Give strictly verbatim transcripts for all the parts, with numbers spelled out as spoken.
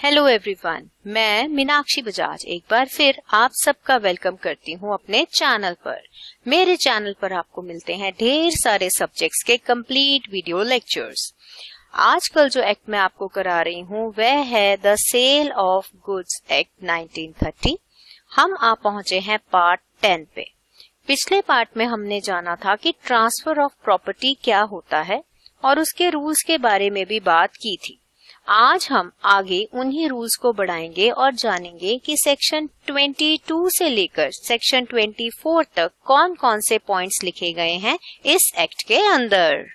Hello everyone, मैं मीनाक्षी बजाज एक बार फिर आप सबका वेलकम करती हूँ अपने चैनल पर। मेरे चैनल पर आपको मिलते हैं ढेर सारे सब्जेक्ट्स के कंप्लीट वीडियो लेक्चर्स। आजकल जो एक्ट मैं आपको करा रही हूँ वह है the sale of goods act nineteen thirty. हम आ पहुंचे हैं पार्ट टेन पे। पिछले पार्ट में हमने जाना था कि ट्रांसफर ऑफ प्रॉपर्टी क्या होता है और उसके रूल्स के बारे में भी बात की थी। आज हम आगे उन्हीं रूल्स को बढ़ाएंगे और जानेंगे कि सेक्शन बाईस से लेकर सेक्शन चौबीस तक कौन कौन से पॉइंट्स लिखे गए हैं इस एक्ट के अंदर।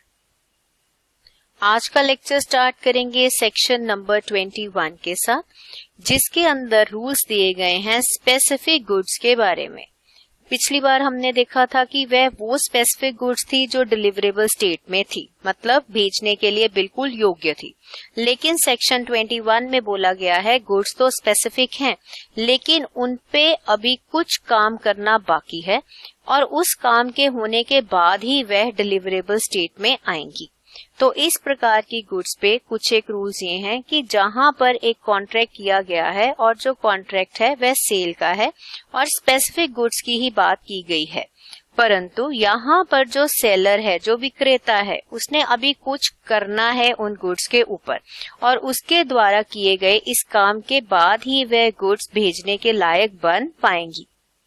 आज का लेक्चर स्टार्ट करेंगे सेक्शन नंबर इक्कीस के साथ, जिसके अंदर रूल्स दिए गए हैं स्पेसिफिक गुड्स के बारे में। पिछली बार हमने देखा था कि वह वो स्पेसिफिक गुड्स थी जो डिलीवरेबल स्टेट में थी, मतलब भेजने के लिए बिल्कुल योग्य थी। लेकिन सेक्शन इक्कीस में बोला गया है गुड्स तो स्पेसिफिक हैं, लेकिन उनपे अभी कुछ काम करना बाकी है और उस काम के होने के बाद ही वह डिलीवरेबल स्टेट में आएंगी। तो इस प्रकार की गुड्स पे कुछ एक रूल्स ये हैं कि जहां पर एक कॉन्ट्रैक्ट किया गया है और जो कॉन्ट्रैक्ट है वह सेल का है और स्पेसिफिक गुड्स की ही बात की गई है, परंतु यहाँ पर जो सेलर है, जो विक्रेता है, उसने अभी कुछ करना है उन गुड्स के ऊपर और उसके द्वारा किए गए इस काम के बाद ही वह गुड्स भेजने के लायक बन पाएंगी।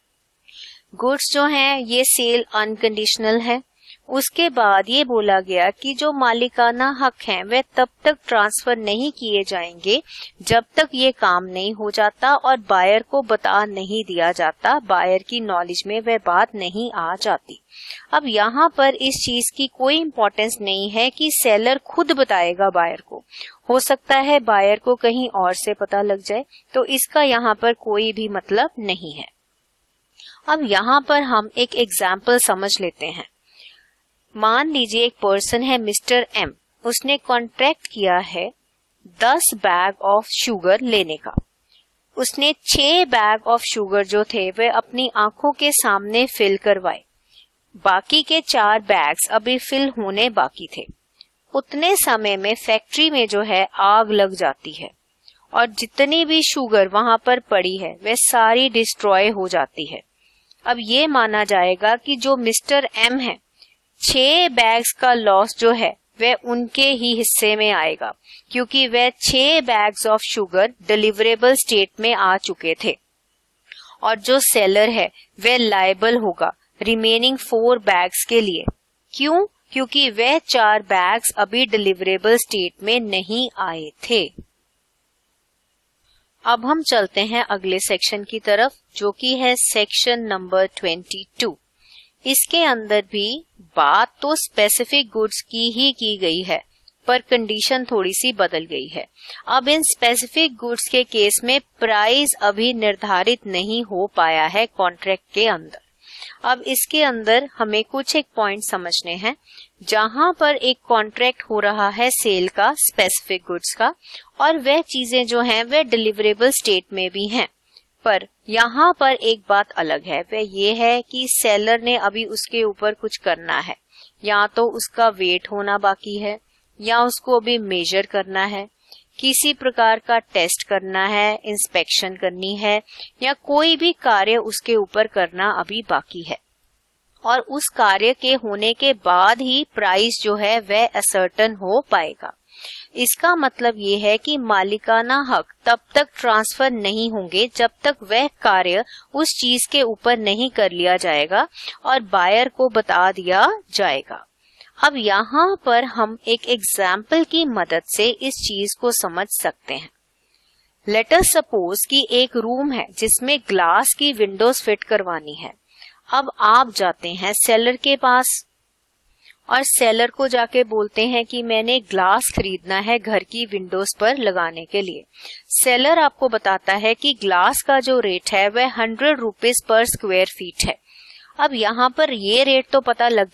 गुड्स जो हैं ये सेल अनकंडीशनल है। उसके बाद ये बोला गया कि जो मालिकाना हक हैं वह तब तक ट्रांसफर नहीं किए जाएंगे जब तक ये काम नहीं हो जाता और बायर को बता नहीं दिया जाता, बायर की नॉलेज में वह बात नहीं आ जाती। अब यहाँ पर इस चीज की कोई इम्पोर्टेंस नहीं है कि सेलर खुद बताएगा बायर को, हो सकता है बायर को कहीं और से पता लग जाए, तो इसका यहाँ पर कोई भी मतलब नहीं है। अब यहाँ पर हम एक एग्जाम्पल समझ लेते हैं। मान लीजिए एक पर्सन है मिस्टर एम, उसने कॉन्ट्रैक्ट किया है दस बैग ऑफ शुगर लेने का। उसने छह बैग ऑफ शुगर जो थे वे अपनी आंखों के सामने फिल करवाए, बाकी के चार बैग्स अभी फिल होने बाकी थे। उतने समय में फैक्ट्री में जो है आग लग जाती है और जितनी भी शुगर वहां पर पड़ी है वह सारी डिस्ट्रॉय हो जाती है। अब ये माना जाएगा कि जो मिस्टर एम है, छह बैग्स का लॉस जो है वह उनके ही हिस्से में आएगा, क्योंकि वह छह bags of sugar deliverable state में आ चुके थे और जो सेलर है वह लायबल होगा रिमेनिंग फोर बैग्स के लिए। क्यों? क्योंकि वह चार बैग्स अभी डिलीवरेबल स्टेट में नहीं आए थे। अब हम चलते हैं अगले सेक्शन की तरफ, जो कि है सेक्शन नंबर बाईस। इसके अंदर भी बात तो स्पेसिफिक गुड्स की ही की गई है, पर कंडीशन थोड़ी सी बदल गई है। अब इन स्पेसिफिक गुड्स के केस में प्राइस अभी निर्धारित नहीं हो पाया है कॉन्ट्रैक्ट के अंदर। अब इसके अंदर हमें कुछ एक पॉइंट समझने हैं। जहां पर एक कॉन्ट्रैक्ट हो रहा है सेल का, स्पेसिफिक गुड्स का, और वह चीजें जो हैं वह डिलीवरेबल स्टेट में भी हैं, पर यहाँ पर एक बात अलग है। वह ये है कि सेलर ने अभी उसके ऊपर कुछ करना है, या तो उसका वेट होना बाकी है, या उसको अभी मेजर करना है, किसी प्रकार का टेस्ट करना है, इंस्पेक्शन करनी है, या कोई भी कार्य उसके ऊपर करना अभी बाकी है। और उस कार्य के होने के बाद ही प्राइस जो है वह असर्टन हो पाएगा। इसका मतलब ये है कि मालिकाना हक तब तक ट्रांसफर नहीं होंगे जब तक वह कार्य उस चीज के ऊपर नहीं कर लिया जाएगा और बायर को बता दिया जाएगा। अब यहाँ पर हम एक एग्जाम्पल की मदद से इस चीज को समझ सकते हैं। लेट अस सपोज कि एक रूम है जिसमें ग्लास की विंडोज फिट करवानी है। अब आप जाते हैं सेलर के पास और सेलर को जाके बोलते हैं कि मैंने ग्लास खरीदना है घर की विंडोज पर लगाने के लिए। सेलर आपको बताता है कि ग्लास का जो रेट है वह हंड्रेड रुपीज पर स्क्वायर फीट है। अब यहाँ पर ये रेट तो पता लग गया,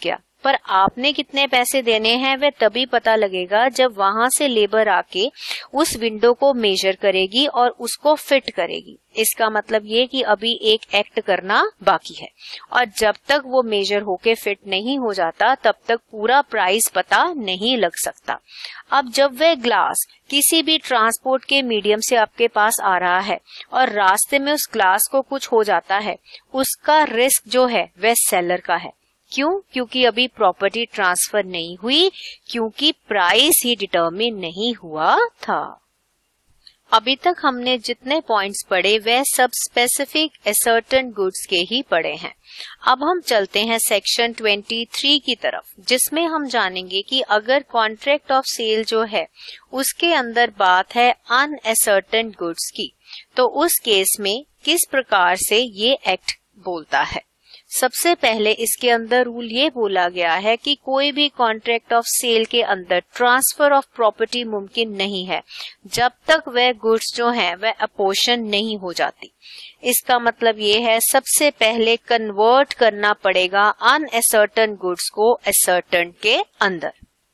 पर आपने कितने पैसे देने हैं वह तभी पता लगेगा जब वहां से लेबर आके उस विंडो को मेजर करेगी और उसको फिट करेगी। इसका मतलब ये कि अभी एक एक्ट करना बाकी है और जब तक वो मेजर होके फिट नहीं हो जाता तब तक पूरा प्राइस पता नहीं लग सकता। अब जब वह ग्लास किसी भी ट्रांसपोर्ट के मीडियम से आपके पास आ रहा है और रास्ते में उस ग्लास को कुछ हो जाता है, उसका रिस्क जो है वह सेलर का है। क्यों? क्योंकि अभी प्रॉपर्टी ट्रांसफर नहीं हुई, क्योंकि प्राइस ही डिटरमिन नहीं हुआ था। अभी तक हमने जितने पॉइंट्स पढ़े वह सब स्पेसिफिक असर्टेन गुड्स के ही पढ़े हैं। अब हम चलते हैं सेक्शन तेईस की तरफ, जिसमें हम जानेंगे कि अगर कॉन्ट्रैक्ट ऑफ सेल जो है उसके अंदर बात है अनअसर्टेन गुड्स की, तो उस केस में किस प्रकार से ये एक्ट बोलता है। सबसे पहले इसके अंदर रूल ये बोला गया है कि कोई भी कॉन्ट्रैक्ट ऑफ सेल के अंदर ट्रांसफर ऑफ प्रॉपर्टी मुमकिन नहीं है जब तक वह गुड्स जो हैं वह अपोर्शन नहीं हो जाती। इसका मतलब ये है सबसे पहले कन्वर्ट करना पड़ेगा अनअसर्टेन गुड्स को असर्टेन के अंदर,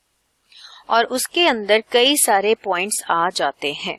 और उसके अंदर कई सारे पॉइंट्स आ जाते हैं।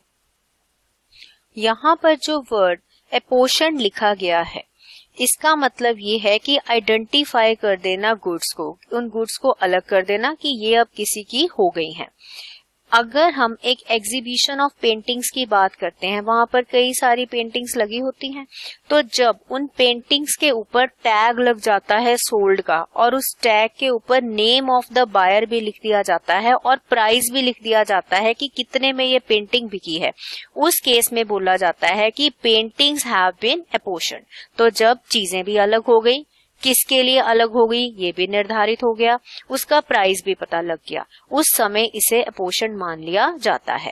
यहाँ पर जो वर्ड अपोर्शन लिखा गया है इसका मतलब ये है कि आइडेंटिफाई कर देना गुड्स को, उन गुड्स को अलग कर देना कि ये अब किसी की हो गई हैं। अगर हम एक एग्जीबिशन ऑफ पेंटिंग्स की बात करते हैं, वहां पर कई सारी पेंटिंग्स लगी होती हैं, तो जब उन पेंटिंग्स के ऊपर टैग लग जाता है सोल्ड का और उस टैग के ऊपर नेम ऑफ द बायर भी लिख दिया जाता है और प्राइस भी लिख दिया जाता है कि कितने में ये पेंटिंग बिकी है, उस केस में बोला जाता है कि पेंटिंग्स हैव बीन अपोर्शन्ड। तो जब चीजें भी अलग हो गई, किसके लिए अलग हो गई ये भी निर्धारित हो गया, उसका प्राइस भी पता लग गया, उस समय इसे अपोर्शन मान लिया जाता है।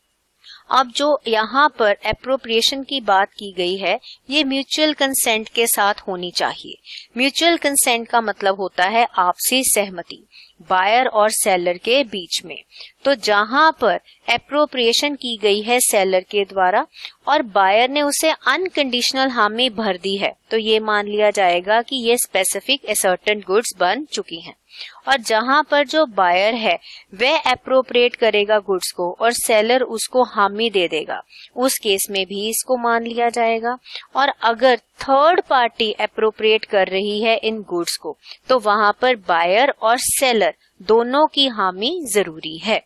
अब जो यहाँ पर एप्रोप्रिएशन की बात की गई है ये म्यूचुअल कंसेंट के साथ होनी चाहिए। म्यूचुअल कंसेंट का मतलब होता है आपसी सहमति बायर और सेलर के बीच में। तो जहां पर एप्रोप्रिएशन की गई है सेलर के द्वारा और बायर ने उसे अनकंडीशनल हामी भर दी है, तो ये मान लिया जाएगा कि ये स्पेसिफिक असर्टेन गुड्स बन चुकी हैं। और जहां पर जो बायर है वह एप्रोप्रिएट करेगा गुड्स को और सेलर उसको हामी दे देगा, उस केस में भी इसको मान लिया जाएगा। और अगर थर्ड पार्टी एप्रोप्रिएट कर रही है इन गुड्स को, तो वहां पर बायर और सेलर दोनों की हामी जरूरी है।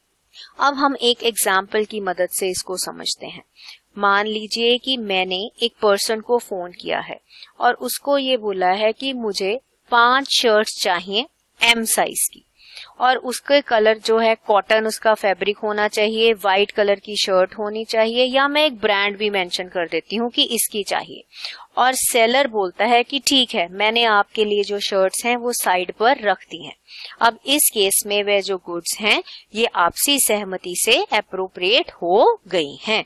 अब हम एक एग्जाम्पल की मदद से इसको समझते हैं। मान लीजिए कि मैंने एक पर्सन को फोन किया है और उसको ये बोला है कि मुझे पांच शर्ट्स चाहिए एम साइज की, और उसके कलर जो है कॉटन उसका फैब्रिक होना चाहिए, व्हाइट कलर की शर्ट होनी चाहिए, या मैं एक ब्रांड भी मेंशन कर देती हूँ कि इसकी चाहिए। और सेलर बोलता है कि ठीक है, मैंने आपके लिए जो शर्ट्स हैं वो साइड पर रख दी हैं। अब इस केस में वह जो गुड्स हैं ये आपसी सहमति से एप्रोप्रिएट हो गई हैं।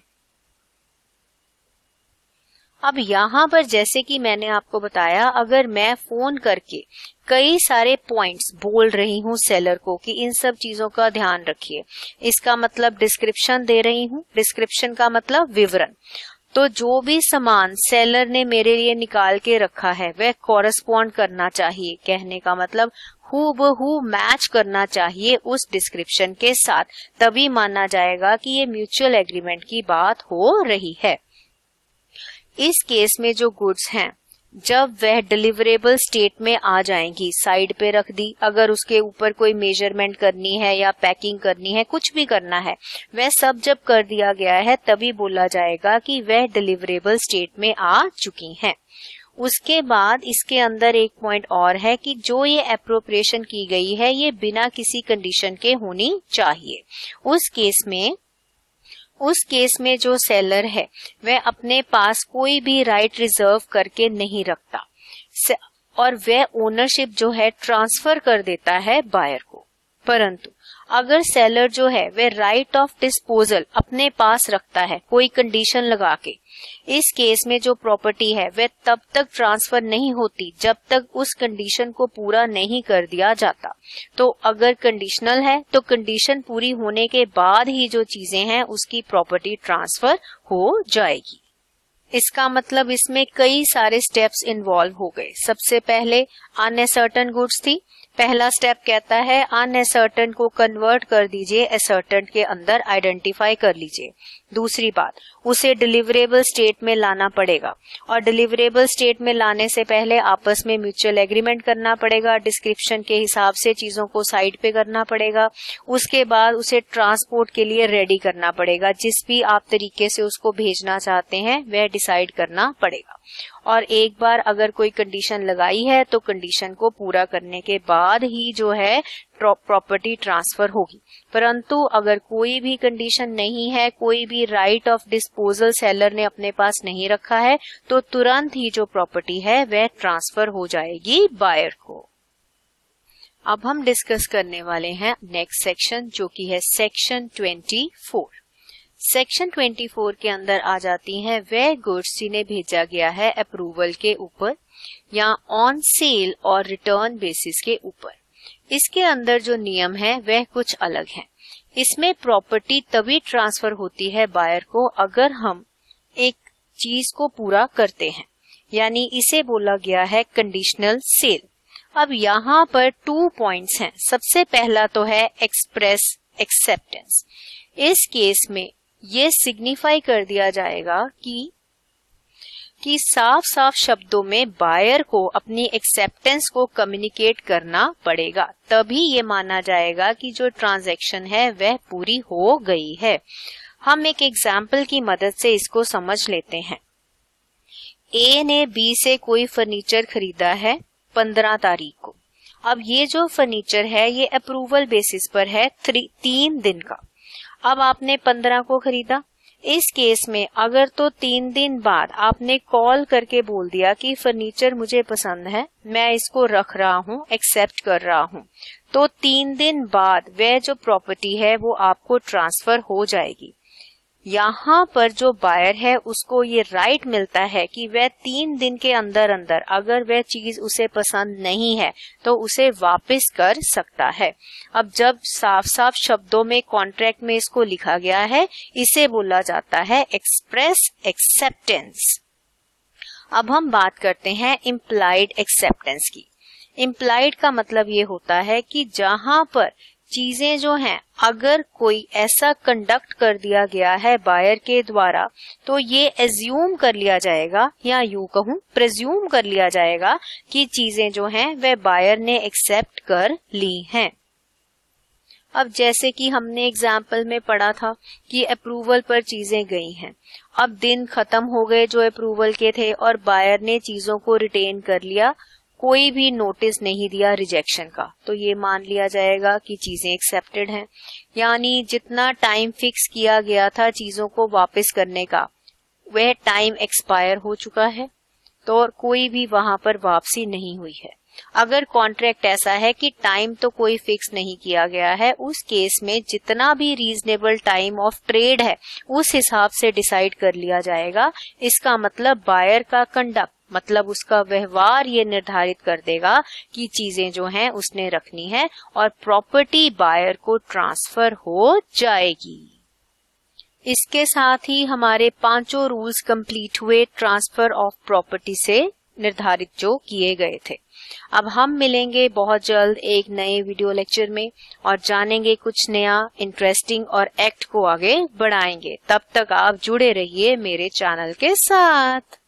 अब यहाँ पर जैसे कि मैंने आपको बताया, अगर मैं फोन करके कई सारे पॉइंट्स बोल रही हूँ सेलर को कि इन सब चीजों का ध्यान रखिए, इसका मतलब डिस्क्रिप्शन दे रही हूँ, डिस्क्रिप्शन का मतलब विवरण, तो जो भी सामान सेलर ने मेरे लिए निकाल के रखा है वह कॉरेस्पॉन्ड करना चाहिए, कहने का मतलब हूबहू मैच करना चाहिए उस डिस्क्रिप्शन के साथ, तभी माना जाएगा कि ये म्यूचुअल एग्रीमेंट की बात हो रही है। इस केस में जो गुड्स हैं जब वह डिलीवरेबल स्टेट में आ जाएंगी, साइड पे रख दी, अगर उसके ऊपर कोई मेजरमेंट करनी है या पैकिंग करनी है, कुछ भी करना है, वह सब जब कर दिया गया है तभी बोला जाएगा कि वह डिलीवरेबल स्टेट में आ चुकी हैं। उसके बाद इसके अंदर एक पॉइंट और है कि जो ये एप्रोप्रिएशन की गई है ये बिना किसी कंडीशन के होनी चाहिए। उस केस में उस केस में जो सेलर है वह अपने पास कोई भी राइट रिजर्व करके नहीं रखता और वह ओनरशिप जो है ट्रांसफर कर देता है बायर को। परंतु अगर सेलर जो है वह राइट ऑफ डिस्पोजल अपने पास रखता है कोई कंडीशन लगा के, इस केस में जो प्रॉपर्टी है वह तब तक ट्रांसफर नहीं होती जब तक उस कंडीशन को पूरा नहीं कर दिया जाता। तो अगर कंडीशनल है तो कंडीशन पूरी होने के बाद ही जो चीजें हैं उसकी प्रॉपर्टी ट्रांसफर हो जाएगी। इसका मतलब इसमें कई सारे स्टेप्स इन्वॉल्व हो गए। सबसे पहले अनसर्टेन गुड्स थी, पहला स्टेप कहता है अनअसर्टेन को कन्वर्ट कर दीजिए, असर्टेन के अंदर आइडेंटिफाई कर लीजिए। दूसरी बात, उसे डिलीवरेबल स्टेट में लाना पड़ेगा और डिलीवरेबल स्टेट में लाने से पहले आपस में म्यूचुअल एग्रीमेंट करना पड़ेगा, डिस्क्रिप्शन के हिसाब से चीजों को साइड पे करना पड़ेगा। उसके बाद उसे ट्रांसपोर्ट के लिए रेडी करना पड़ेगा, जिस भी आप तरीके से उसको भेजना चाहते हैं वह डिसाइड करना पड़ेगा। और एक बार अगर कोई कंडीशन लगाई है तो कंडीशन को पूरा करने के बाद ही जो है प्रॉपर्टी ट्रांसफर होगी। परंतु अगर कोई भी कंडीशन नहीं है, कोई भी राइट ऑफ डिस्पोजल सेलर ने अपने पास नहीं रखा है, तो तुरंत ही जो प्रॉपर्टी है वह ट्रांसफर हो जाएगी बायर को। अब हम डिस्कस करने वाले हैं नेक्स्ट सेक्शन, जो कि है section twenty four. Section twenty four के अंदर आ जाती हैं वह गुड्स जिन्हें भेजा गया है अप्रूवल के ऊपर या ऑन सेल और रिटर्न बेसिस के ऊपर। इसके अंदर जो नियम है वह कुछ अलग है। इसमें प्रॉपर्टी तभी ट्रांसफर होती है बायर को अगर हम एक चीज को पूरा करते हैं, यानी इसे बोला गया है कंडीशनल सेल। अब यहाँ पर टू पॉइंट्स हैं। सबसे पहला तो है एक्सप्रेस एक्सेप्टेंस। इस केस में ये सिग्निफाई कर दिया जाएगा कि कि साफ साफ शब्दों में बायर को अपनी एक्सेप्टेंस को कम्युनिकेट करना पड़ेगा, तभी ये माना जाएगा कि जो ट्रांजैक्शन है वह पूरी हो गई है। हम एक एग्जाम्पल की मदद से इसको समझ लेते हैं। ए ने बी से कोई फर्नीचर खरीदा है पंद्रह तारीख को। अब ये जो फर्नीचर है ये अप्रूवल बेसिस पर है थ्री तीन दिन का। अब आपने पंद्रह को खरीदा। इस केस में अगर तो तीन दिन बाद आपने कॉल करके बोल दिया कि फर्नीचर मुझे पसंद है, मैं इसको रख रहा हूँ, एक्सेप्ट कर रहा हूँ, तो तीन दिन बाद वह जो प्रॉपर्टी है वो आपको ट्रांसफर हो जाएगी। यहाँ पर जो बायर है उसको ये राइट मिलता है कि वह तीन दिन के अंदर अंदर अगर वह चीज उसे पसंद नहीं है तो उसे वापस कर सकता है। अब जब साफ साफ शब्दों में कॉन्ट्रैक्ट में इसको लिखा गया है, इसे बोला जाता है एक्सप्रेस एक्सेप्टेंस। अब हम बात करते हैं इम्प्लाइड एक्सेप्टेंस की। इम्प्लाइड का मतलब ये होता है कि जहां पर चीजें जो हैं अगर कोई ऐसा कंडक्ट कर दिया गया है बायर के द्वारा तो ये एज्यूम कर लिया जाएगा या यूं कहूं प्रेज्यूम कर लिया जाएगा कि चीजें जो हैं वह बायर ने एक्सेप्ट कर ली हैं। अब जैसे कि हमने एग्जाम्पल में पढ़ा था कि अप्रूवल पर चीजें गई हैं, अब दिन खत्म हो गए जो अप्रूवल के थे और बायर ने चीजों को रिटेन कर लिया, कोई भी नोटिस नहीं दिया रिजेक्शन का, तो ये मान लिया जाएगा कि चीजें एक्सेप्टेड हैं। यानी जितना टाइम फिक्स किया गया था चीजों को वापस करने का वह टाइम एक्सपायर हो चुका है, तो और कोई भी वहां पर वापसी नहीं हुई है। अगर कॉन्ट्रैक्ट ऐसा है कि टाइम तो कोई फिक्स नहीं किया गया है, उस केस में जितना भी रीजनेबल टाइम ऑफ ट्रेड है उस हिसाब से डिसाइड कर लिया जाएगा। इसका मतलब बायर का कंडक्ट मतलब उसका व्यवहार ये निर्धारित कर देगा कि चीजें जो हैं उसने रखनी है और प्रॉपर्टी बायर को ट्रांसफर हो जाएगी। इसके साथ ही हमारे पांचों रूल्स कंप्लीट हुए ट्रांसफर ऑफ प्रॉपर्टी से निर्धारित जो किए गए थे। अब हम मिलेंगे बहुत जल्द एक नए वीडियो लेक्चर में और जानेंगे कुछ नया इंटरेस्टिंग और एक्ट को आगे बढ़ाएंगे। तब तक आप जुड़े रहिए मेरे चैनल के साथ।